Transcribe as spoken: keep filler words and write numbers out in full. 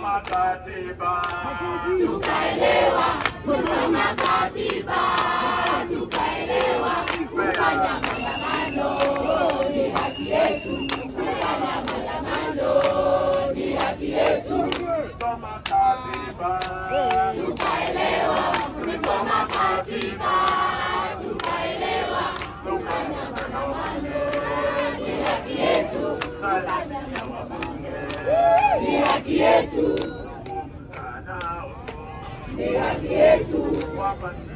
kusoma katiba, tukaelewa kusoma katiba, tukaelewa kufanya maandamano ni haki yetu, kufanya maandamano ni haki yetu. kusoma katiba, tukaelewa kusoma katiba, tukaelewa kufanya maandamano ni haki yetu, kufanya ni haki yetu, ni haki yetu.